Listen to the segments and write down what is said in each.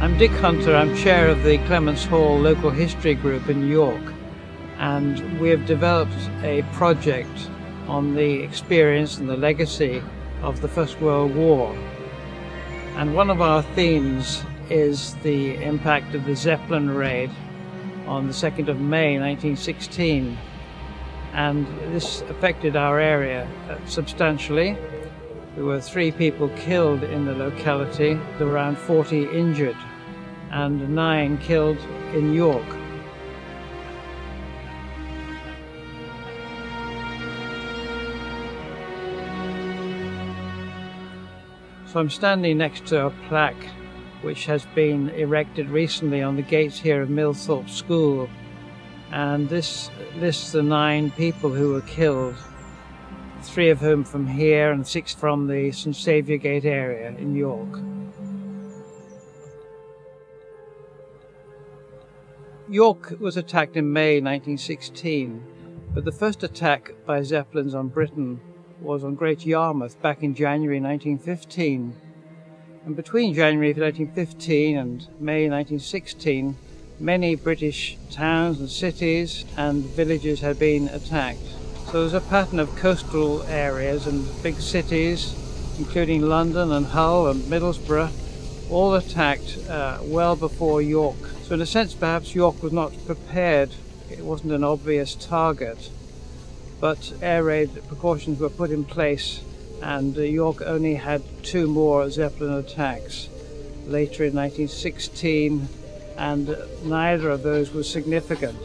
I'm Dick Hunter. I'm chair of the Clements Hall Local History Group in York, and we have developed a project on the experience and the legacy of the First World War. And one of our themes is the impact of the Zeppelin raid on the 2nd of May 1916. And this affected our area substantially. There were 3 people killed in the locality, there were around 40 injured, and 9 killed in York. So I'm standing next to a plaque which has been erected recently on the gates here of Nunnery School, and this lists the 9 people who were killed, 3 of whom from here and 6 from the St Saviour Gate area in York. York was attacked in May 1916, but the first attack by Zeppelins on Britain was on Great Yarmouth back in January 1915. And between January 1915 and May 1916, many British towns and cities and villages had been attacked. So there's a pattern of coastal areas and big cities, including London and Hull and Middlesbrough, all attacked well before York. So in a sense, perhaps York was not prepared. It wasn't an obvious target, but air raid precautions were put in place, and York only had 2 more Zeppelin attacks later in 1916, and neither of those was significant.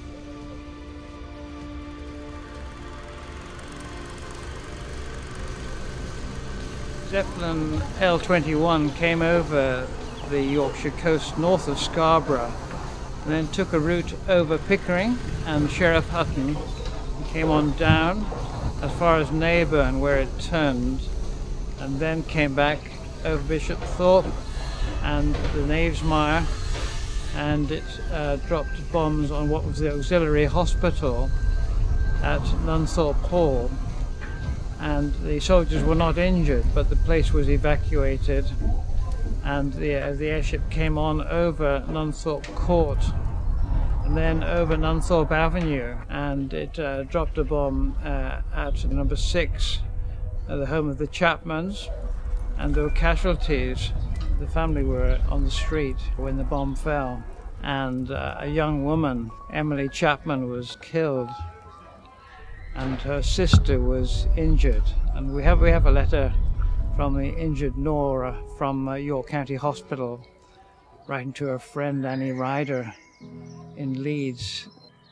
Zeppelin L-21 came over the Yorkshire coast north of Scarborough and then took a route over Pickering and Sheriff Hutton and came on down as far as Neyburn, where it turned, and then came back over Bishopthorpe and the Knavesmire, and it dropped bombs on what was the auxiliary hospital at Nunthorpe Hall. And the soldiers were not injured, but the place was evacuated, and the airship came on over Nunthorpe Court and then over Nunthorpe Avenue, and it dropped a bomb at number 6, the home of the Chapmans, and there were casualties. The family were on the street when the bomb fell, and a young woman, Emily Chapman, was killed, and her sister was injured. And we have a letter from the injured Norah from York County Hospital, writing to her friend Annie Ryder in Leeds.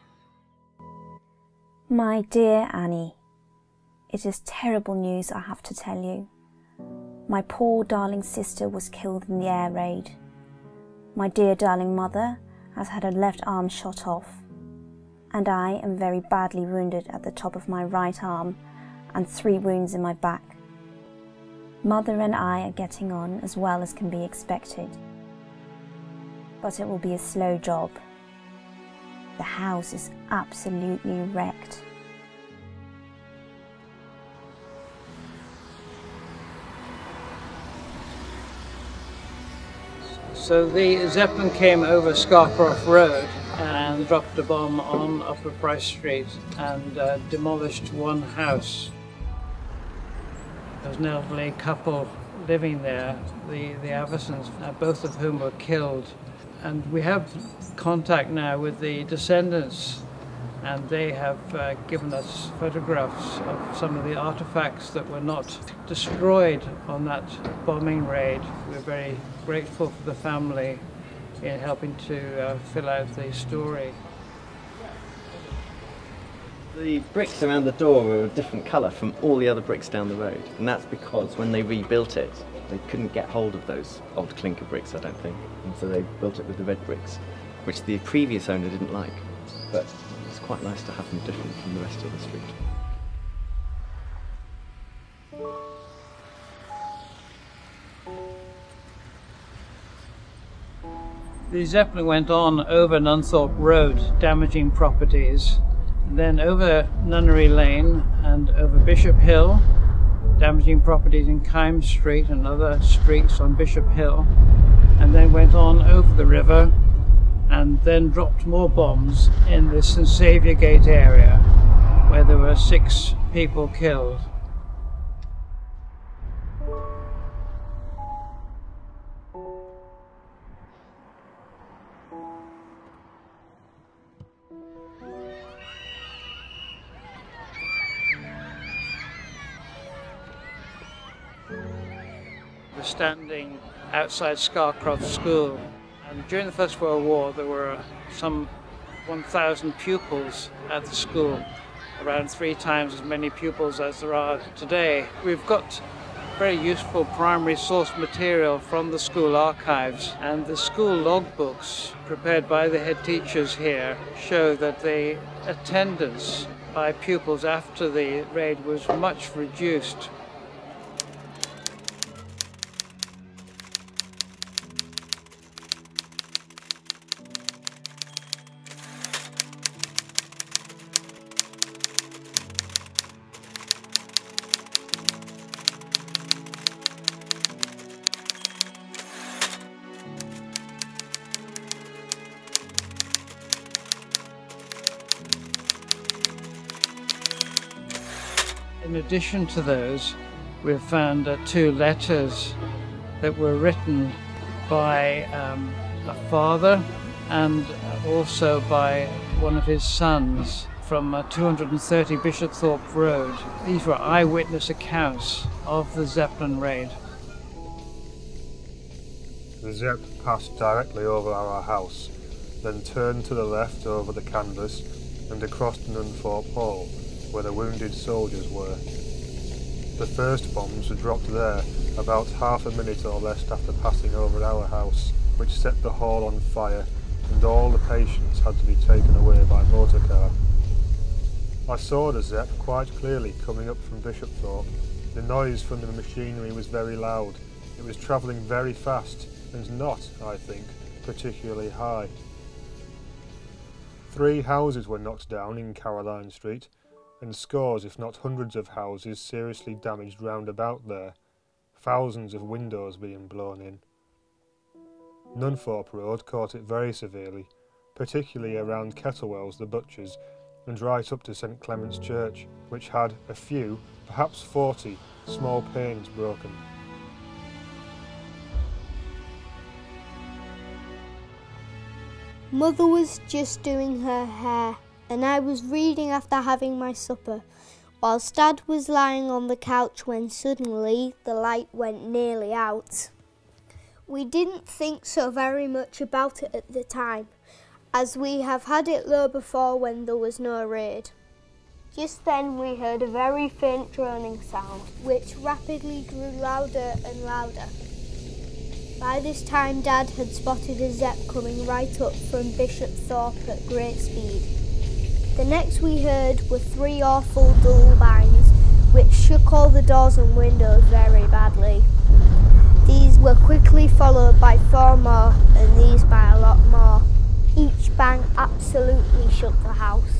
My dear Annie, it is terrible news I have to tell you. My poor darling sister was killed in the air raid. My dear darling mother has had her left arm shot off, and I am very badly wounded at the top of my right arm and 3 wounds in my back. Mother and I are getting on as well as can be expected, but it will be a slow job. The house is absolutely wrecked. So the Zeppelin came over Scarcroft Road and dropped a bomb on Upper Price Street and demolished 1 house. There was an elderly couple living there, the Aversons, both of whom were killed. And we have contact now with the descendants, and they have given us photographs of some of the artifacts that were not destroyed on that bombing raid. We're very grateful for the family in helping to fill out the story. The bricks around the door were a different colour from all the other bricks down the road, and that's because when they rebuilt it, they couldn't get hold of those old clinker bricks, I don't think, and so they built it with the red bricks, which the previous owner didn't like, but it's quite nice to have them different from the rest of the street. The Zeppelin went on over Nunthorpe Road, damaging properties, then over Nunnery Lane and over Bishophill, damaging properties in Kime Street and other streets on Bishophill, and then went on over the river and then dropped more bombs in the St Saviour Gate area where there were 6 people killed. We're standing outside Scarcroft School, and during the First World War there were some 1,000 pupils at the school, around 3 times as many pupils as there are today. We've got very useful primary source material from the school archives, and the school logbooks prepared by the head teachers here show that the attendance by pupils after the raid was much reduced. In addition to those, we've found 2 letters that were written by a father and also by one of his sons from 230 Bishopthorpe Road. These were eyewitness accounts of the Zeppelin raid. The Zepp passed directly over our house, then turned to the left over the canvas and across Nunthorpe Hall, where the wounded soldiers were. The first bombs were dropped there about half a minute or less after passing over our house, which set the hall on fire, and all the patients had to be taken away by motor car. I saw the Zepp quite clearly coming up from Bishopthorpe. The noise from the machinery was very loud. It was travelling very fast, and not, I think, particularly high. 3 houses were knocked down in Caroline Street, and scores if not hundreds of houses seriously damaged round about there, thousands of windows being blown in. Nunthorpe Road caught it very severely, particularly around Kettlewell's the butcher's, and right up to St Clement's Church, which had a few, perhaps 40, small panes broken. Mother was just doing her hair, and I was reading after having my supper, whilst Dad was lying on the couch when suddenly the light went nearly out. We didn't think so very much about it at the time, as we have had it low before when there was no raid. Just then we heard a very faint droning sound, which rapidly grew louder and louder. By this time Dad had spotted a Zepp coming right up from Bishopthorpe at great speed. The next we heard were 3 awful dull bangs, which shook all the doors and windows very badly. These were quickly followed by 4 more, and these by a lot more. Each bang absolutely shook the house.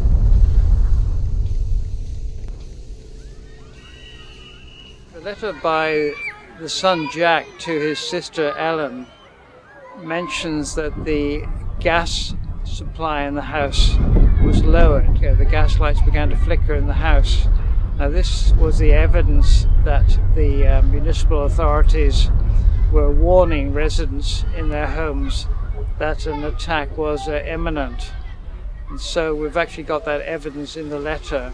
The letter by the son Jack to his sister Ellen mentions that the gas supply in the house was lowered. The gas lights began to flicker in the house. Now this was the evidence that the municipal authorities were warning residents in their homes that an attack was imminent. And so we've actually got that evidence in the letter.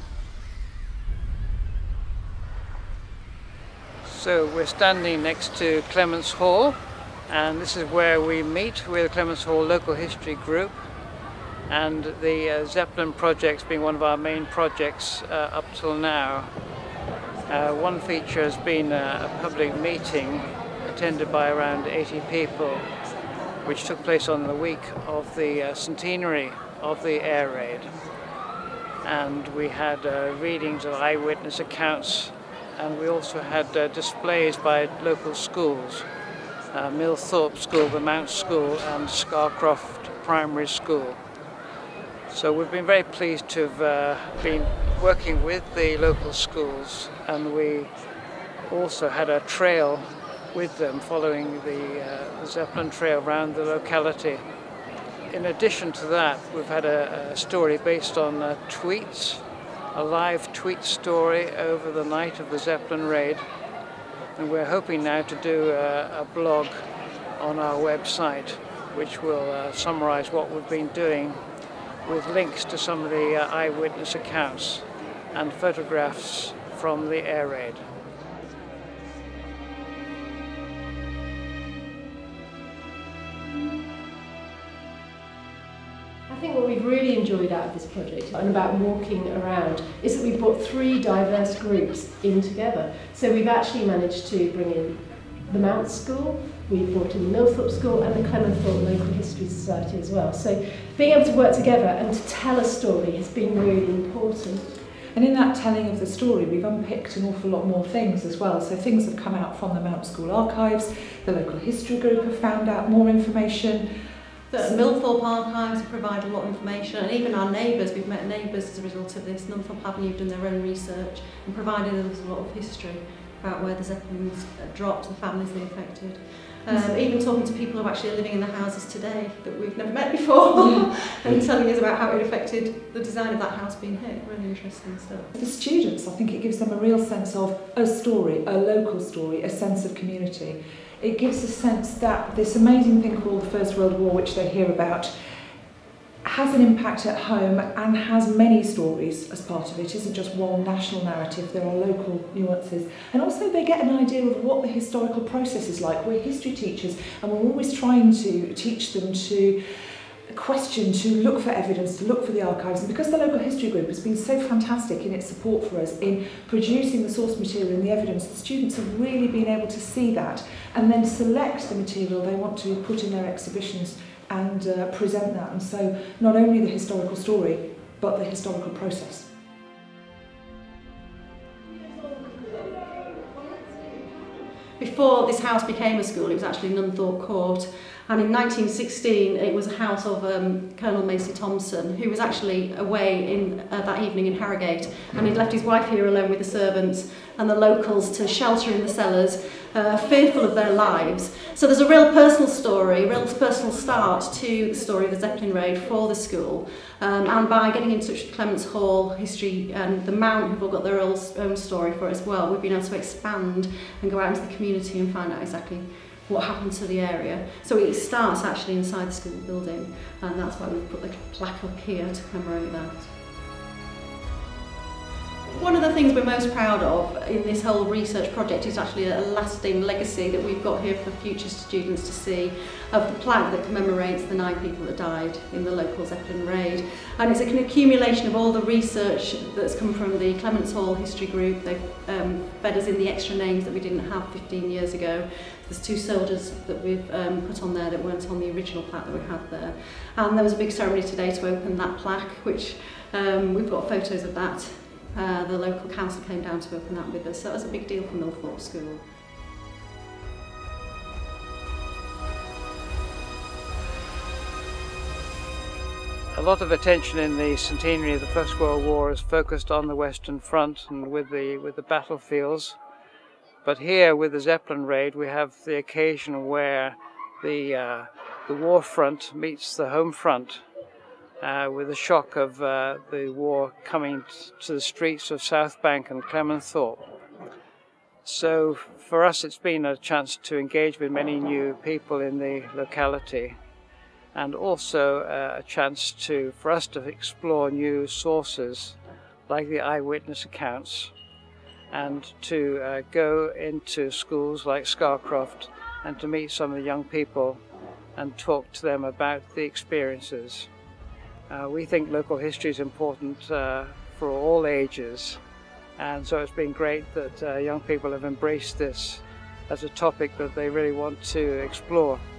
So we're standing next to Clements Hall, and this is where we meet with the Clements Hall Local History Group, and the Zeppelin project's been one of our main projects up till now. One feature has been a public meeting attended by around 80 people, which took place on the week of the centenary of the air raid. And we had readings of eyewitness accounts, and we also had displays by local schools, Nunthorpe School, the Mount School, and Scarcroft Primary School. So we've been very pleased to have been working with the local schools, and we also had a trail with them, following the Zeppelin trail around the locality. In addition to that, we've had a story based on tweets, a live tweet story over the night of the Zeppelin raid, and we're hoping now to do a blog on our website which will summarize what we've been doing, with links to some of the eyewitness accounts and photographs from the air raid. I think what we've really enjoyed out of this project and about walking around is that we've brought 3 diverse groups in together. So we've actually managed to bring in the Mount School, we've brought in the Nunthorpe School and the Nunthorpe Local History Society as well. So being able to work together and to tell a story has been really important. And in that telling of the story, we've unpicked an awful lot more things as well. So things have come out from the Mount School archives, the local history group have found out more information. The Nunthorpe archives provide a lot of information, and even our neighbours, we've met neighbours as a result of this. Nunthorpe Avenue have done their own research and provided us a lot of history about where the Zeppelins dropped, the families they affected. Even talking to people who are actually living in the houses today that we've never met before and telling us about how it affected the design of that house being hit. Really interesting stuff. For students, I think it gives them a real sense of a story, a local story, a sense of community. It gives a sense that this amazing thing called the First World War, which they hear about, has an impact at home and has many stories as part of it. It isn't just one national narrative, there are local nuances. And also they get an idea of what the historical process is like. We're history teachers and we're always trying to teach them to question, to look for evidence, to look for the archives. And because the local history group has been so fantastic in its support for us in producing the source material and the evidence, the students have really been able to see that and then select the material they want to put in their exhibitions and present that. And so not only the historical story, but the historical process. Before this house became a school, it was actually Nunthorpe Court, and in 1916 it was a house of Colonel Macy Thompson, who was actually away that evening in Harrogate, and he'd left his wife here alone with the servants and the locals to shelter in the cellars, fearful of their lives. So there's a real personal story, a real personal start to the story of the Zeppelin raid for the school, and by getting in touch with Clements Hall History and the Mount, who've all got their own story for it as well, we've been able to expand and go out into the community and find out exactly what happened to the area. So it starts actually inside the school building, and that's why we've put the plaque up here to commemorate that. One of the things we're most proud of in this whole research project is actually a lasting legacy that we've got here for future students to see, of the plaque that commemorates the 9 people that died in the local Zeppelin raid. And it's an accumulation of all the research that's come from the Clements Hall History Group. They've fed us in the extra names that we didn't have 15 years ago. There's 2 soldiers that we've put on there that weren't on the original plaque that we had there. And there was a big ceremony today to open that plaque, which we've got photos of that. The local council came down to open that with us, so that was a big deal for Nunthorpe School. A lot of attention in the centenary of the First World War is focused on the Western Front and with the battlefields. But here with the Zeppelin raid we have the occasion where the war front meets the home front, with the shock of the war coming to the streets of South Bank and Clementhorpe. So for us it's been a chance to engage with many new people in the locality, and also a chance for us to explore new sources like the eyewitness accounts, and to go into schools like Scarcroft and to meet some of the young people and talk to them about the experiences. We think local history is important for all ages, and so it's been great that young people have embraced this as a topic that they really want to explore.